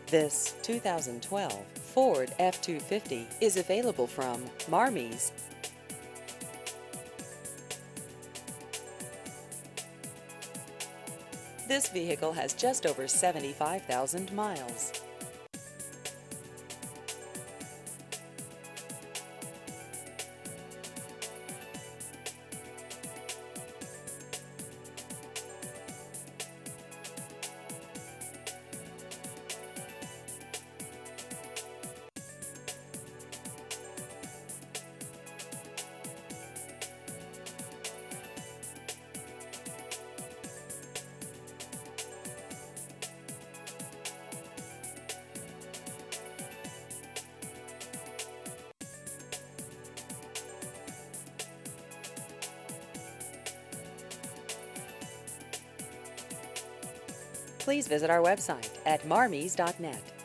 This 2012 Ford F-250 is available from Marmies. This vehicle has just over 75,000 miles. Please visit our website at marmies.net.